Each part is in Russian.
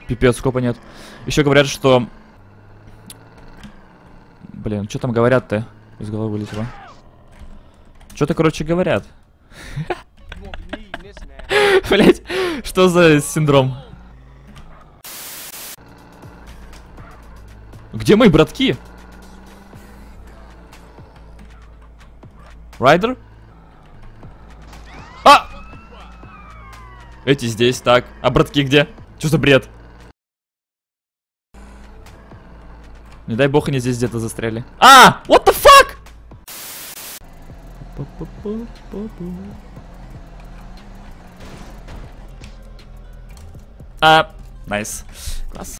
Пипец, скопа нет. Еще говорят, что... Блин, что там говорят-то? Из головы вылетело. Что-то, короче, говорят. Блять, что за синдром? Где мои братки? Райдер? А! Эти здесь, так. А братки где? Что за бред? Не дай бог они здесь где-то застряли. А! What the fuck? Найс. Класс.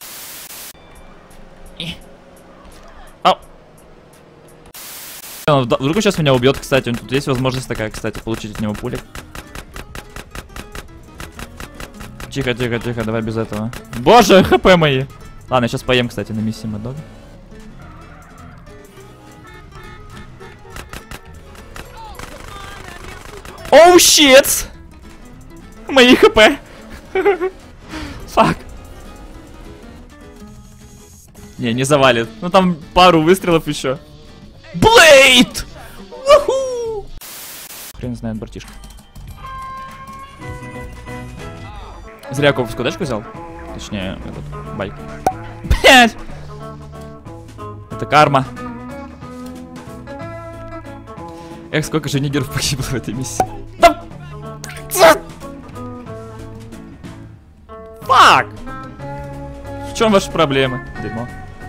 Вдруг сейчас меня убьет, кстати. Тут есть возможность такая, кстати, получить от него пулик. Тихо, тихо, тихо, давай без этого. Боже, хп мои. Ладно, я сейчас поем, кстати, на миссии Мэддога. Оу, щит! Мои хп. Фак. Не завалит. Ну там пару выстрелов еще. Блейд! Уху! Хрен знает, братишка. Зря коповскую дачку взял. Точнее, этот байк. Блять! Это карма. Эх, сколько же нигеров погибло в этой миссии. Фак! В чем ваши проблемы? Дерьмо.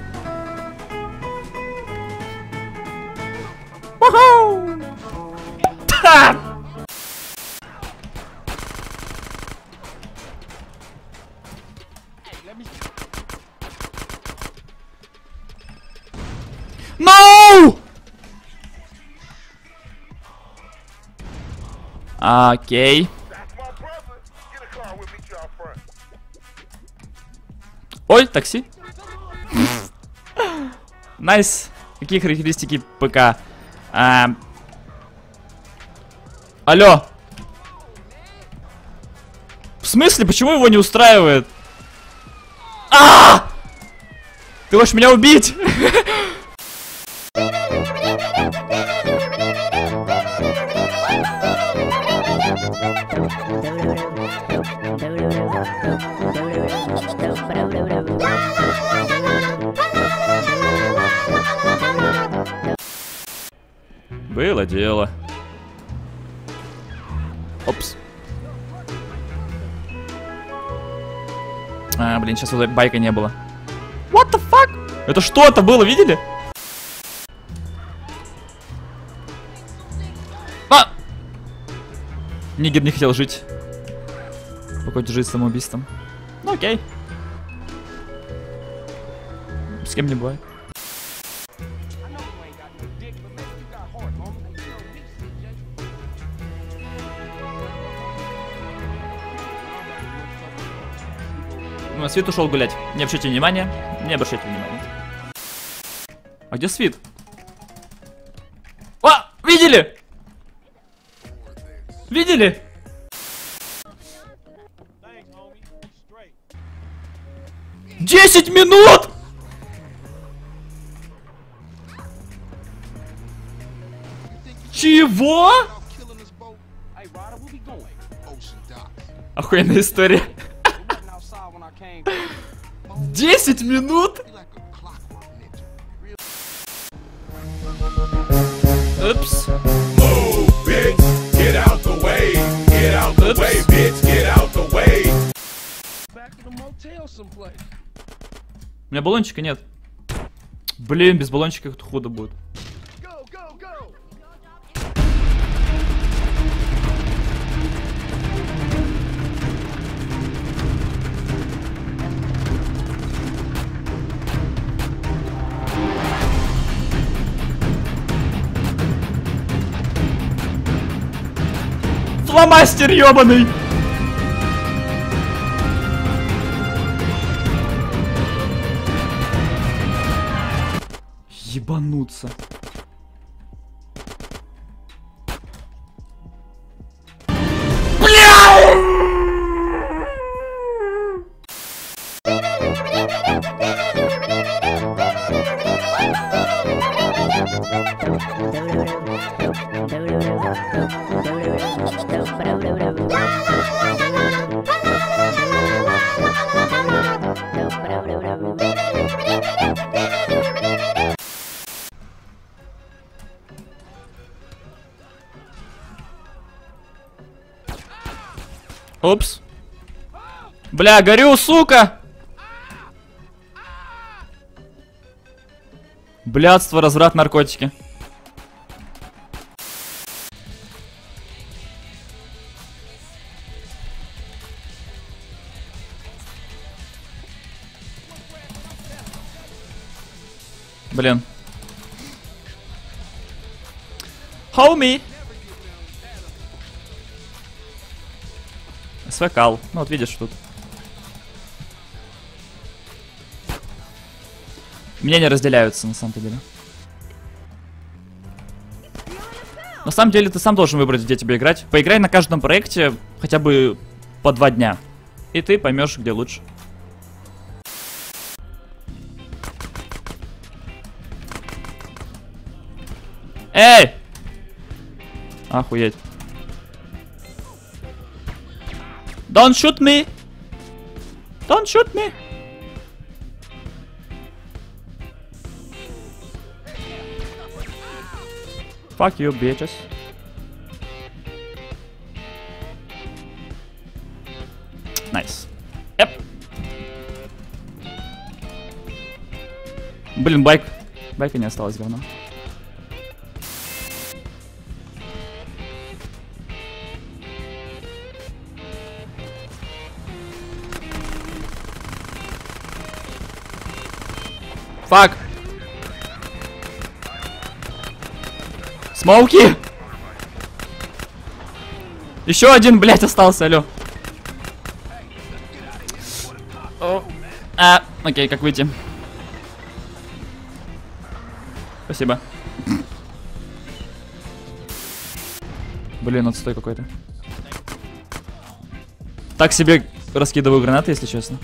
No! Окей. Ой, такси. Найс. Какие характеристики ПК? Алло. В смысле? Почему его не устраивает? Ты хочешь меня убить? Было дело. Опс. Блин, сейчас вот байка не было. What the fuck? Это что это было, видели? Нигер не хотел жить. Покончить жизнь самоубийством. Ну окей. С кем не бывает. Свит ушел гулять. Не обращайте внимания. Не обращайте внимания. А где Свит? Видели? Видели? Десять минут! Чего? Охуенная история. 10 минут? Упс. У меня баллончика нет. Блин, без баллончика как-то худо будет. Фломастер ёбаный! Ебануться. Бля! Упс. Бля, горю, сука! Блядство, разврат, наркотики. Блин. Хоуми. СВКал. Ну вот видишь тут. Мнения разделяются на самом-то деле. На самом деле ты сам должен выбрать, где тебе играть. Поиграй на каждом проекте хотя бы по 2 дня. И ты поймешь, где лучше. Эй! Охуеть. Don't shoot me! Don't shoot me! Fuck you, bitches. Nice. Yep. Блин, байка не осталось, говно. Фак. Смоуки! Еще один, блядь, остался, алло. Окей, как выйти? Спасибо. Блин, отстой какой-то. Так себе раскидываю гранаты, если честно.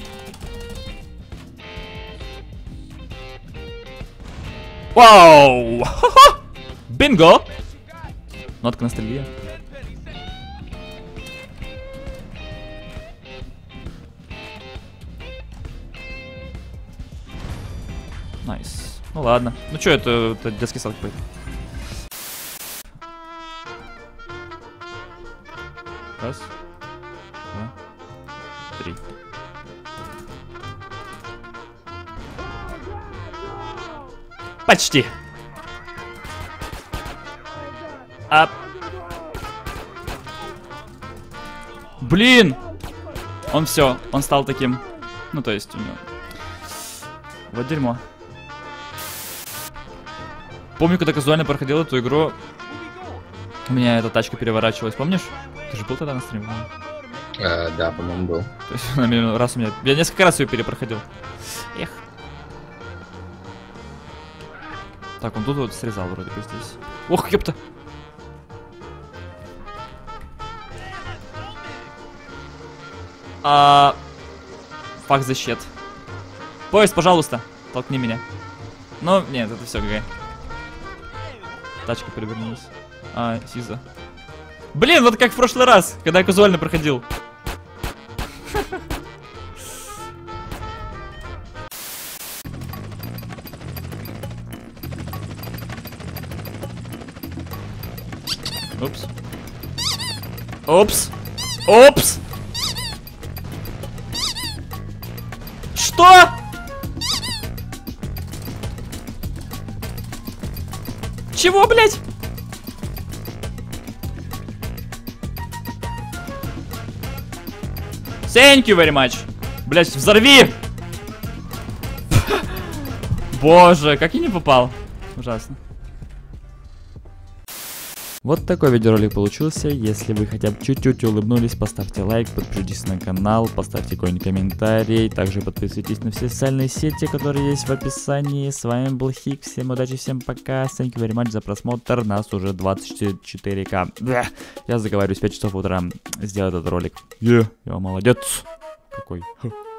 Вау! Бинго! Нотка ностальгия. Найс. Ну ладно. Ну чё, это детский сад какой-то. Раз. 2. 3. Почти. Блин! Он все, он стал таким. Ну, то есть у него. Вот дерьмо. Помню, когда казуально проходил эту игру, у меня эта тачка переворачивалась, помнишь? Ты же был тогда на стриме? Да, по-моему, был. То есть, раз у меня. Я несколько раз ее перепроходил. Эх. Так, он тут вот срезал вроде бы здесь. Ох, ёпта! Fuck the shit. Поезд, пожалуйста, толкни меня. Ну, нет, это все ГГ. Тачка перевернулась. Сиза. Блин, вот как в прошлый раз, когда я казуально проходил. Упс. Упс. Упс. Что? Чего, блядь? Thank you very much. Блядь, взорви! Боже, как я не попал. Ужасно. Вот такой видеоролик получился. Если вы хотя бы чуть-чуть улыбнулись, поставьте лайк, подпишитесь на канал, поставьте какой-нибудь комментарий. Также подписывайтесь на все социальные сети, которые есть в описании. С вами был Хик. Всем удачи, всем пока. Thank you very much за просмотр. Нас уже 24К. Я заговариваюсь, 5 часов утра сделать этот ролик. Я молодец. Какой.